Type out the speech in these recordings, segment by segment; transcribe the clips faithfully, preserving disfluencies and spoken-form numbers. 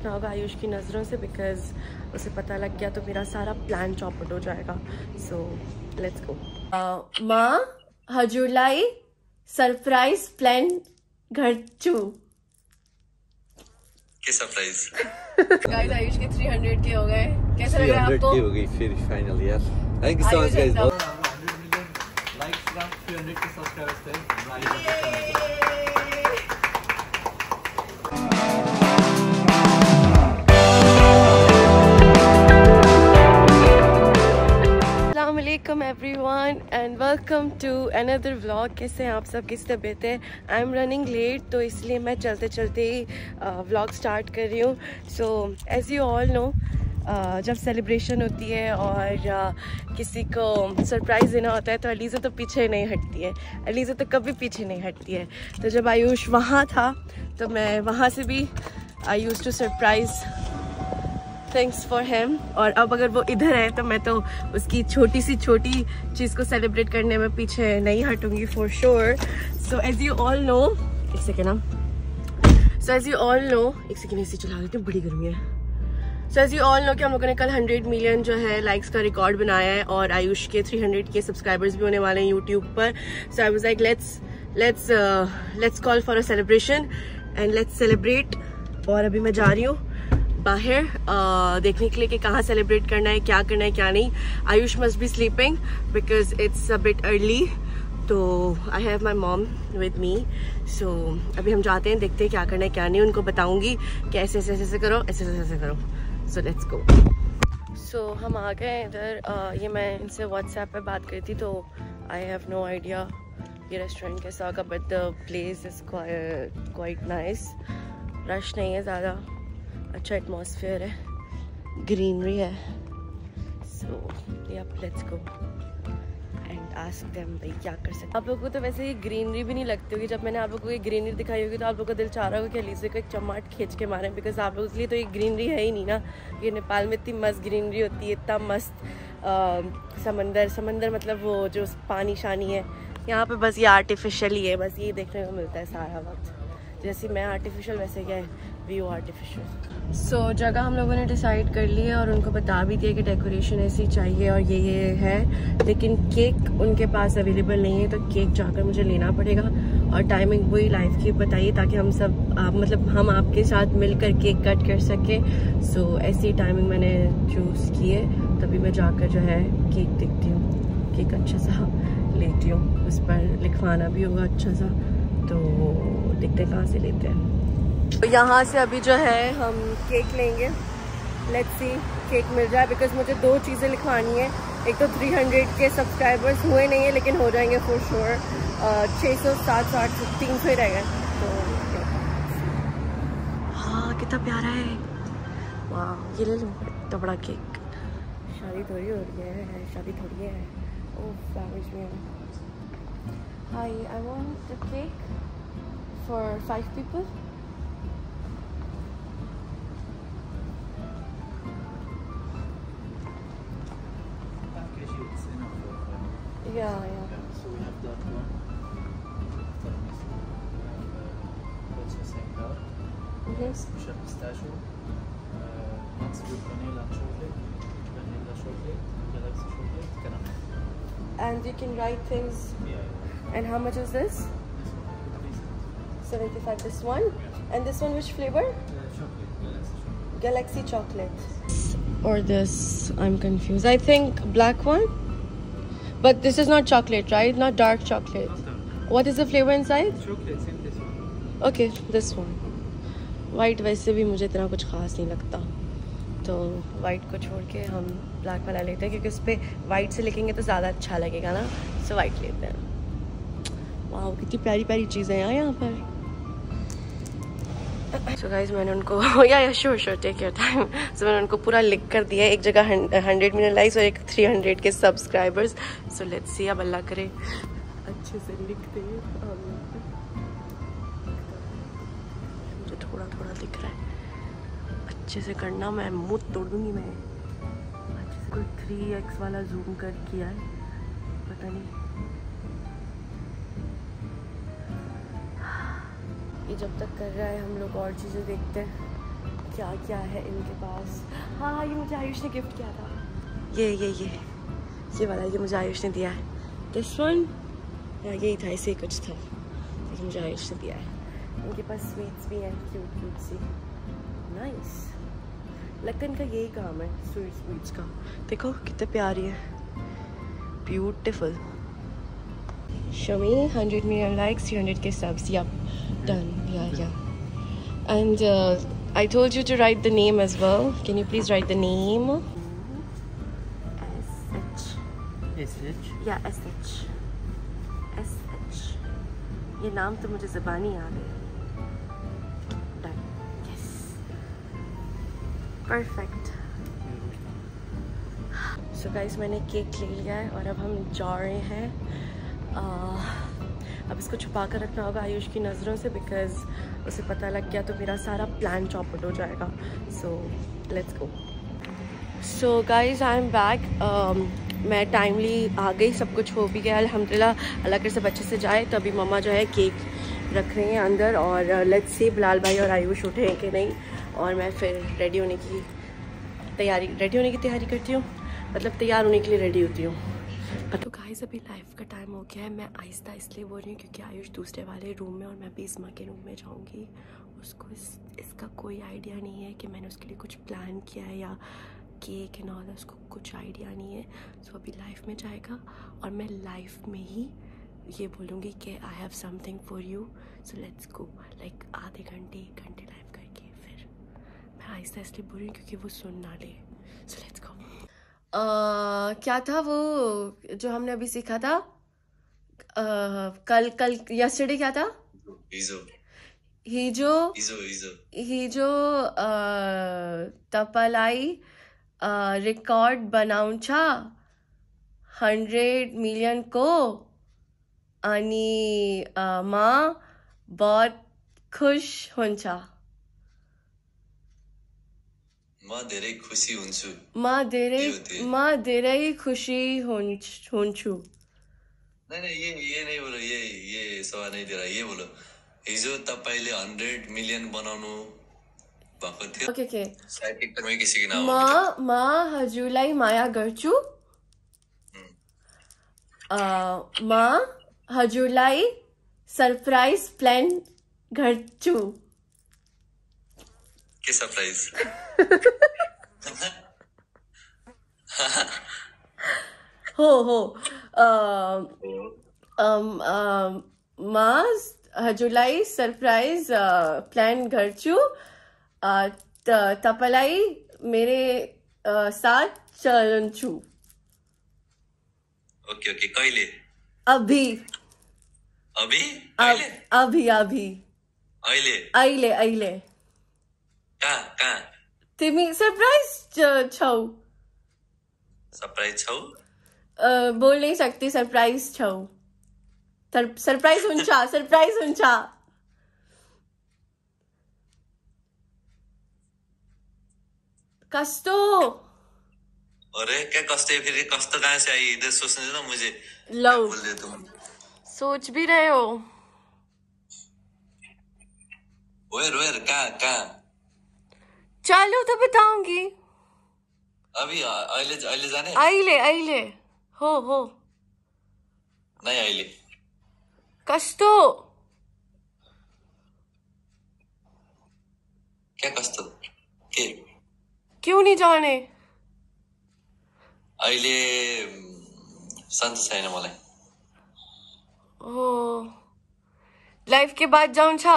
रहा होगा आयुष की नज़रों से, बिकॉज उसे पता लग गया तो मेरा सारा प्लान चौपट हो जाएगा. So let's go. माँ हजुरलाई सरप्राइज प्लान घर चू के सरप्राइज. गाइस आयुष के तीन सौ के हो गए. कैसा लग रहा है आपको? हो गई फिर फाइनल यार. Thank you so much guys. Likes का तीन सौ के सब्सक्राइबर्स थे. Assalamualaikum everyone and welcome to another vlog. कैसे हैं आप सब, किस तबीयत है? आई एम रनिंग लेट, तो इसलिए मैं चलते चलते ही व्लॉग स्टार्ट कर रही हूँ. So as you all know, जब सेलिब्रेशन होती है और uh, किसी को सरप्राइज़ देना होता है तो अलीज़ा तो पीछे नहीं हटती है. अलीज़ा तो कभी पीछे नहीं हटती है. तो जब आयुष वहाँ था तो मैं वहाँ से भी I used to surprise thanks for him. और अब अगर वो इधर है तो मैं तो उसकी छोटी सी छोटी चीज़ को सेलिब्रेट करने में पीछे नहीं हटूंगी for sure. So as you all know, एक सेकेंड ना. So as you all know, एक सेकेंड इसी चला देती हूँ, बड़ी गर्मी है. So as you all know कि हम लोगों ने कल हंड्रेड मिलियन जो है लाइक्स का रिकॉर्ड बनाया है और आयुष के थ्री हंड्रेड के सब्सक्राइबर्स भी होने वाले हैं यूट्यूब पर. So I was like let's let's let's call for a celebration and let's celebrate. और अभी मैं जा रही हूँ बाहर uh, देखने के लिए कि कहाँ सेलिब्रेट करना है, क्या करना है, क्या नहीं. Ayush must be sleeping because it's a bit early. तो I have my mom with me. So अभी हम जाते हैं, देखते हैं क्या करना है क्या नहीं. उनको बताऊंगी कि ऐसे ऐसे ऐसे करो, ऐसे ऐसे ऐसे करो. सो लेट्स गो. सो हम आ गए इधर. uh, ये मैं इनसे व्हाट्सएप पे बात करी थी, तो आई हैव नो आइडिया ये रेस्टोरेंट कैसा होगा, but the place is quite nice. Rush नहीं है ज़्यादा, अच्छा एटमॉस्फेयर है, ग्रीनरी है. So yup let's go and ask them भाई क्या कर सकते. आप लोगों को तो वैसे ये ग्रीनरी भी नहीं लगती होगी. जब मैंने आप लोगों को ये ग्रीनरी दिखाई होगी तो आप लोगों का दिल चाह रहा होगा कि अलीज़ा को एक चमाट खींच के मारें, बिकॉज आप लोगों के लिए तो ये ग्रीनरी है ही नहीं ना. ये नेपाल में इतनी मस्त ग्रीनरी होती है, इतना मस्त समंदर समंदर मतलब वो जो पानी शानी है. यहाँ पे बस ये आर्टिफिशियल ही है, बस ये देखने को मिलता है सारा वक्त. जैसे मैं आर्टिफिशियल वैसे क्या है व्यू आर्टिफिशियल. सो so, जगह हम लोगों ने डिसाइड कर ली है और उनको बता भी दिया कि डेकोरेशन ऐसी चाहिए और ये ये है, लेकिन केक उनके पास अवेलेबल नहीं है, तो केक जाकर मुझे लेना पड़ेगा. और टाइमिंग वही लाइव की बताइए ताकि हम सब आप मतलब हम आपके साथ मिलकर केक कट कर सके. सो so, ऐसी टाइमिंग मैंने चूज़ की है. तभी मैं जाकर जो है केक देखती हूँ, केक अच्छा सा लेती हूँ. उस पर लिखवाना भी होगा अच्छा सा, तो देखते हैं कहाँ से लेते हैं. तो यहाँ से अभी जो है हम केक लेंगे. लेट्स सी केक मिल जाए, बिकॉज मुझे दो चीज़ें लिखवानी है. एक तो तीन सौ के सब्सक्राइबर्स हुए नहीं है, लेकिन हो जाएंगे फॉर श्योर. छः सौ सात सौ आठ सौ तीन सौ ही रह गए. तो हाँ कितना प्यारा है. वाह ये ले लो, इतना बड़ा केक. शादी थोड़ी हो रही है, शादी थोड़ी है. ओह फ्लावर्स में. Hi I want the cake for five people. Yeah, yeah. So we have that one. That's the same color. Mm-hmm. Special pistachio. Uh, nuts with vanilla chocolate, vanilla chocolate, galaxy chocolate, caramel. And you can write things. Yeah. And how much is this? This one, please. seventy-five. This one. And this one, which flavor? Uh, chocolate, galaxy chocolate. Galaxy chocolate. Or this? I'm confused. I think black one. But this is not chocolate, right? Not dark chocolate. Not dark. What is the flavor inside? Chocolate, same this one. Okay, this one. White वैसे भी मुझे इतना कुछ खास नहीं लगता, तो white को छोड़ के हम ब्लैक वाला लेते हैं, क्योंकि उस पर वाइट से लिखेंगे तो ज़्यादा अच्छा लगेगा ना. सो वाइट लेते हैं. वाह कितनी प्यारी प्यारी चीज़ें हैं यहाँ पर. सो गाइज मैंने उनको yeah yeah sure sure take your time. So मैंने उनको पूरा लिख कर दिया है. एक जगह हंड्रेड मिलियन लाइक्स और एक थ्री हंड्रेड के सब्सक्राइबर्स. सो लेट्स सी, अब अल्लाह करे अच्छे से लिखते हैं. मुझे थोड़ा थोड़ा दिख रहा है, अच्छे से करना. मैं मुँह तोड़ दूँगी मैं. अच्छे से कोई थ्री एक्स वाला जूम कर किया है, पता नहीं. ये जब तक कर रहा है हम लोग और चीज़ें देखते हैं. क्या क्या है इनके पास। हाँ ये मुझे आयुष ने गिफ्ट किया था, ये ये ये ये वाला, ये मुझे आयुष ने दिया है। दिस वन यही था, ऐसे ही कुछ था, ये मुझे आयुष ने दिया है। इनके पास स्वीट्स भी हैं, क्यूट क्यूट सी, नाइस। लगता है इनका यही काम है, स्वीट स्वीट्स का। देखो कितने प्यारी है, ब्यूटीफुल। शमी hundred million likes, three hundred के subs, yeah done, yeah yeah. And uh, I told you to write the name as well. Can you please write the name? S H. S H. Yeah, S H. S H. ये नाम तो मुझे ज़बानी याद है। Done. Yes. Perfect. So guys, मैंने cake ले लिया है और अब हम जा रहे हैं। uh, अब इसको छुपा कर रखना होगा आयुष की नज़रों से, बिकॉज उसे पता लग गया तो मेरा सारा प्लान चौपट हो जाएगा। So let's go. So guys I am back. मैं टाइमली आ गई, सब कुछ हो भी गया अल्हम्दुलिल्लाह। अल्लाह कर सब अच्छे से जाए। तो अभी मम्मा जो है केक रख रहे हैं अंदर, और लेट्स सी बिलाल भाई और आयुष उठे हैं कि नहीं। और मैं फिर रेडी होने की तैयारी रेडी होने की तैयारी करती हूँ, मतलब तैयार होने के लिए रेडी होती हूँ। तो गाइस अभी लाइव का टाइम हो गया है। मैं आहिस्ता इसलिए बोल रही हूँ क्योंकि आयुष दूसरे वाले रूम में और मैं बीसमा के रूम में जाऊँगी। उसको इस इसका कोई आइडिया नहीं है कि मैंने उसके लिए कुछ प्लान किया है या केक एंड ऑल, उसको कुछ आइडिया नहीं है। सो so, अभी लाइव में जाएगा और मैं लाइव में ही ये बोलूँगी कि I have something for you, so let's go. Like आधे घंटे एक घंटे लाइव करके फिर मैं आहिस्ता इसलिए बोल रही हूँ क्योंकि वो सुन ना ले। सो लेट्स गो। Uh, क्या था वो जो हमने अभी सीखा था uh, कल कल यस्टरडे, क्या था? Izo. हिजो Izo, Izo. हिजो तपलाई रिकॉर्ड बनाउँछा हंड्रेड मिलियन को, अनि मा बहुत खुश हुन्छ। म धेरै खुसी हुन्छु। म धेरै म धेरै खुसी हुन्छु। नहीं नहीं ये ये नहीं बोलो, ये ये सवाल नहीं दे रहा, ये बोलो हिजो तपाईले हंड्रेड मिलियन बनाउनु भएको थियो। Okay okay. सायद एकदमै किसी नाम म म हजुरलाई माया गर्छु। म हजुरलाई सरप्राइज प्लान गर्छु। के सरप्राइज? हो हो म हजुरलाई सरप्राइज प्लान गर्छु, तपाईलाई मेरे साथ चल्छु। ओके ओके, कहिले? अभी अभी अभी अभी अभी अहिले अहिले अहिले। कहाँ कहाँ? तिमी सरप्राइज छौ। सरप्राइज छौ? बोल नहीं सकती, सरप्राइज छौ। सरप्राइज हुन्छ, सरप्राइज हुन्छ। कस्तो? अरे क्या कष्ट है फिर? कष्ट कहाँ से आई? इधर सोचने दो ना मुझे। लो बोल दे तुम। सोच भी रहे हो? वेर वेर कहाँ कहाँ? चलो तो बताऊंगी। अभी अहिले अहिले जाने? अहिले अहिले हो हो नहीं अहिले। कस्तो? क्या कस्तो? के? क्यों नहीं जाने? अहिले सन्चो छैन मलाई। ओ लाइफ के बाद जाऊँ छा?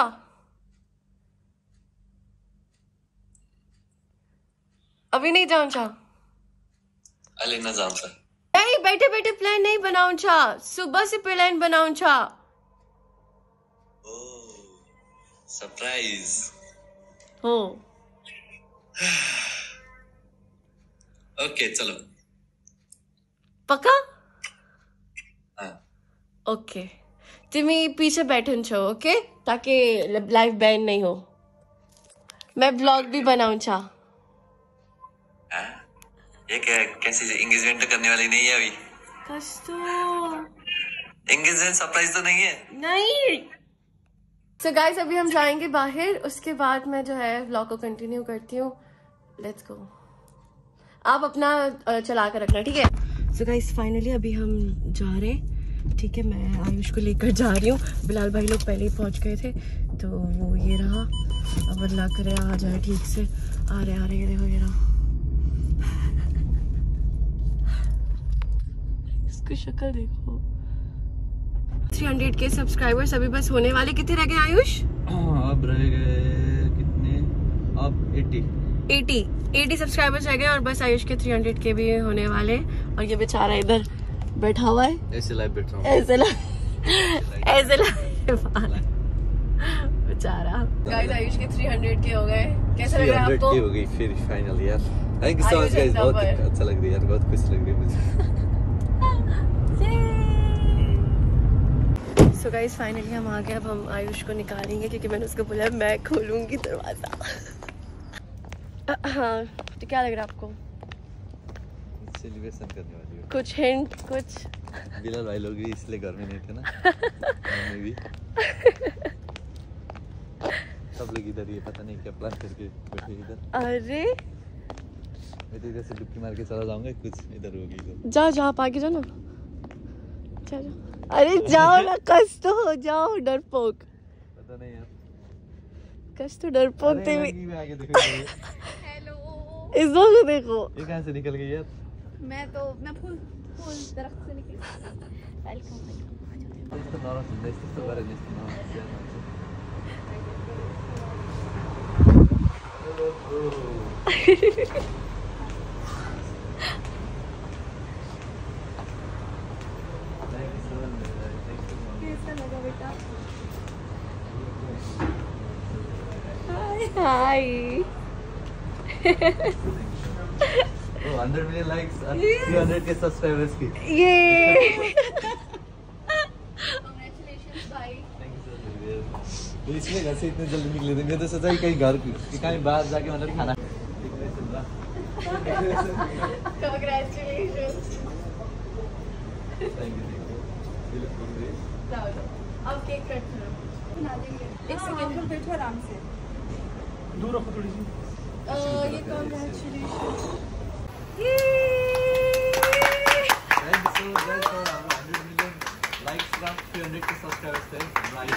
अभी नहीं जाऊँ छा? अहिले नजान्छ। नहीं बैठे बैठे प्लान नहीं बनाऊँ छा, सुबह से प्लान बनाऊँ छा। ओ सरप्राइज हो। ओके चलो। पक्का? हाँ। ओके तिमी पीछे बैठन छो, ओके, ताकि लाइव बैन नहीं हो। मैं ब्लॉग भी बनाऊँ छा। ये क्या कैसी एंगेजमेंट करने वाली नहीं है अभी? कस्तो? एंगेजमेंट सरप्राइज तो नहीं है? नहीं सो गाइस अभी हम जाएंगे बाहर, उसके बाद मैं जो है व्लॉग को कंटिन्यू करती हूँ। Let's go. आप अपना चला कर रखना, ठीक है? सो गाइस फाइनली अभी हम जा रहे हैं, ठीक है? मैं आयुष को लेकर जा रही हूँ। बिलाल भाई लोग पहले ही पहुंच गए थे, तो वो ये रहा। अब अल्लाह करे आ जाए ठीक से। आ रहे आ रहे ये देखो, ये रहा। इसकी शक्ल देखो। तीन सौ के सब्सक्राइबर्स अभी बस होने वाले। कितने रह गए आयुष? अब रह गए कितने? अब अस्सी अस्सी सब्सक्राइबर्स रह गए और बस आयुष के तीन सौ के भी होने वाले। और ये बेचारा इधर बैठा हुआ है, ऐसे लाइव बैठा हूं, ऐसे लाइव ऐसे लाइव बेचारा। गाइस आयुष के तीन सौ के हो गए। कैसा लग रहा है आपको? हो गई फिर फाइनल यार। Thank you so much guys, बहुत अच्छा लग रहा है यार, बहुत खुश लग रही है मुझे। सो गाइस फाइनली हम आ गए। अब हम आयुष को निकालेंगे क्योंकि मैंने उसको बोला मैं खोलूंगी दरवाजा। हाँ तो क्या लग रहा है आपको? सेलिब्रेशन करने वाली हो? कुछ हिंट कुछ? बिलाल भाई लोग भी इसलिए घर में नहीं थे ना। मैं भी सब लोग इधर ही, पता नहीं क्या प्लान करके बैठे इधर। अरे मैं तो इधर से डुबकी मार के चला जाऊंगा, कुछ इधर होगी इधर। जाओ जाओ, आप आगे जाओ ना, जाओ जाओ। अरे जाओ ना, कस तो हो जाओ, डरपोक। पता नहीं यार, कस तो डरपोक थे। आगे देखो। हेलो, इस दो को देखो, ये कहां से निकल गई यार? मैं तो मैं फूल फूल दरख्त से निकली। Welcome. Esto no, esto es para esto no. कैसा लगा बेटा? Hi. Oh, one hundred million likes and three hundred के सब्सक्राइबर्स की। ये Congratulations भाई। तो इसलिए घर से इतने जल्दी निकले थे। मैं तो सोचा कि कहीं घर कहीं बाहर जाके मतलब खाना। Congratulations। Thank you, thank you. You look hungry. अब केक कट करो। बना देंगे। एक सेकंड पर बैठो आराम से। दूर रखो थोड़ी सी। ये congratulations। Thank you so much guys for one hundred million likes from three hundred के सब्सक्राइबर्स थे।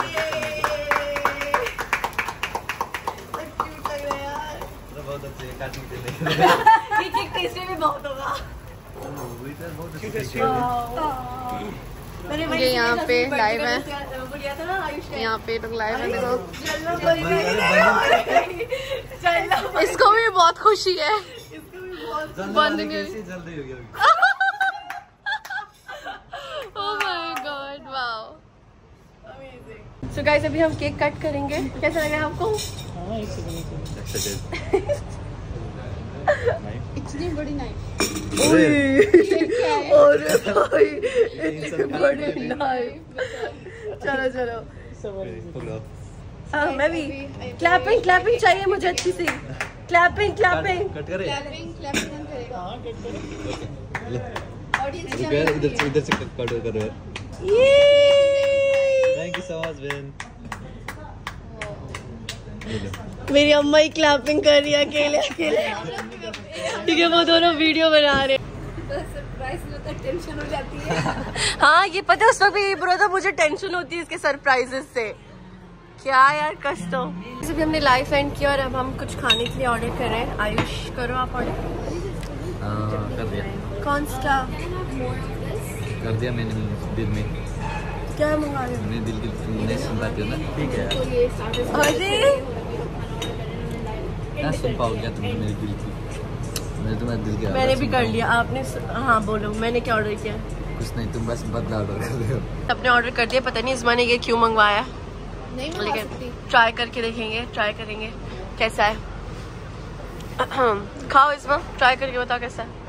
क्यूट लग रहा है यार। तो बहुत अच्छे है, काटिंग से लेके। ये केक टेस्टी भी बहुत होगा। वेटर बहुत अच्छे। मैंने ये यहाँ पे लाइव है। बोलिया था ना आयुष ने। यहाँ पे लोग लाइव है, देखो। चलो बोली नहीं। चलो इसको भी बहुत खुशी है। इसको भी बहुत बंद कैसे जल्दी हो गया? Oh my God, wow। Amazing. So guys अभी हम केक कट करेंगे। कैसा लग रहा है आपको? हाँ एक सेकंड। इतनी बड़ी नाइफ। अरे भाई बड़ी नाइफ। चलो चलो। हाँ मैं भी। क्लैपिंग क्लैपिंग चाहिए मुझे अच्छी सी। Clapping clapping. कट करे। क्लैपिंग क्लैपिंग करेगा। हाँ कट करो। ऑडियंस यार इधर से इधर से कट करो यार। ये thank you so much Ben. मेरी अम्मा ही क्लैपिंग कर रही है अकेले अकेले, क्योंकि वो दोनों वीडियो बना रहे। सरप्राइज में तो टेंशन हो जाती है। हाँ ये पता है, उस वक्त भी यही बुरा था, मुझे टेंशन होती है इसके सरप्राइजेस से। क्या यार कष्ट हो। अभी हमने लाइव एंड किया और अब हम कुछ खाने के लिए ऑर्डर कर रहे हैं। आयुष करो आप ऑर्डर। हाँ कर दिया। कौन सा कर दिया मैंने दिल में। क्या मंगा रहे हो? मैंने दिल की नहीं सुन पाती हो ना, ठीक है। तो ये स्टार्टर्स। अरे क्या सुन पाओगे तुम मेरे दिल की? मैं तुम्हारे दिल की आवाज़ मैंने भी सुनता कर हूँ। लिया। आपने सु... हाँ बोलो, मैंने क्या ऑर्डर किया? कुछ नहीं, तुम बस बदला ऑर्डर कर रहे हो। अपने ऑर्डर कर दिया। पता नहीं इस मैंने ये क्यों मंगवाया, नहीं मंगा सकती। लेकिन ट्राई करके देखेंगे, ट्राई करेंगे कैसा है। खाओ इसमें, ट्राई करके बताओ कैसा है।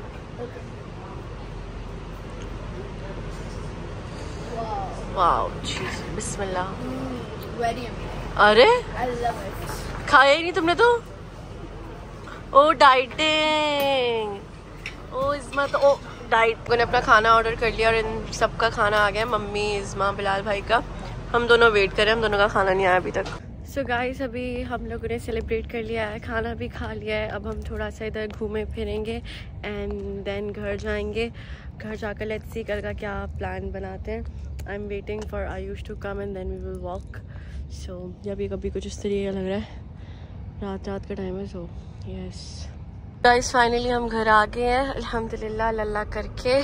वाओ चीज, बिस्मिल्लाह। Very amazing. अरे आई लव इट। खाया ही नहीं तुमने तो। ओ डाइटिंग। ओ इज़्मा तो ओ डाइट। मैंने अपना खाना ऑर्डर कर लिया और इन सबका खाना आ गया। मम्मी, इज़्मा, बिलाल भाई का। हम दोनों वेट करें, हम दोनों का खाना नहीं आया अभी तक। सो so गाइस अभी हम लोगों ने सेलिब्रेट कर लिया है, खाना भी खा लिया है। अब हम थोड़ा सा इधर घूमे फिरेंगे एंड देन घर जाएंगे। घर जाकर लेट्स सी कल का क्या प्लान बनाते हैं। I am waiting for Ayush to come and then we will walk. So जब ये कभी कुछ इस तरीके का लग रहा है, रात रात का टाइम है। सो यस गाइस फाइनली हम घर आ गए हैं अल्हम्दुलिल्लाह लल्ला करके।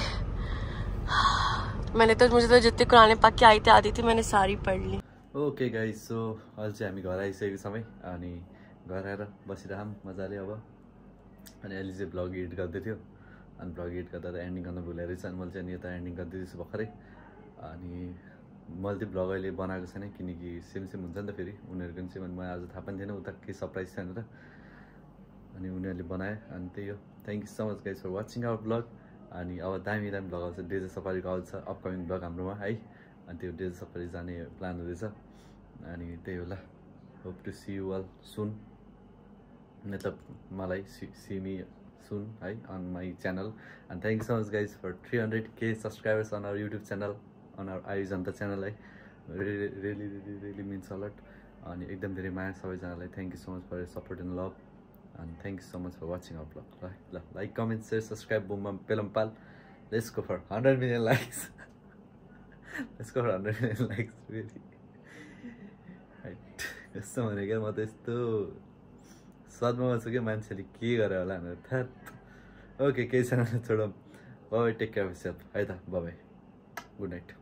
मैंने तो मुझे तो जितनी कुरान पाक की आयतें आती थी मैंने सारी पढ़ ली। ओके गाइस, सो अहिले चाहिँ हामी घर आइसकेको छौँ अनि घर आएर बसिरहौँ मजाले अब। अनि अहिले चाहिँ ब्लग एडिट गर्दै थियो अनि ब्लग एडिट गर्दा त एन्डिङ गर्न भुलेर रहेछ अनि मैले चाहिँ यता एन्डिङ गरिदिँदैछु भर्खरै। अनि मैले चाहिँ ब्लग अहिले बनाएको छैन किनकि सेम सेम हुन्छ नि त फेरि उनीहरूको पनि चाहिँ मलाई आज थाहा पनि थिएन उता केही सरप्राइज छ भनेर। अनि उनीहरूले बनाए अनि त्यही हो। Thank you so much guys for watching our vlog. अनि अब दामी दामी ब्लग आउँछ, डेजर्ट सफारीको आउँछ अपकमिङ ब्लग हाम्रोमा है। अनि त्यो डेजर्ट सफारी जाने प्लान हुँदैछ अनि त्यही होला। होप टु सी यु अल सुन, मतलब मलाई सी मी सुन है on my channel. And thank you so much guys for three hundred के subscribers on our YouTube channel, on our Ayush Janata channel है। Really really really really means a lot. अनि एकदम धेरै माया सबैजनालाई। Thank you so much for your support and love and thank you so much for watching our vlog. ल ल like comment share subscribe बुम पेलम्पाल। Let's go for hundred million likes. Let's go for hundred million likes really. यस्तो भने क्या म त यस्तो सदमा छु क्या मान्छेले के गरे होला भनेर थाहा। ओके केही छैन छोडौँ। Bye take care of yourself है त। Bye good night.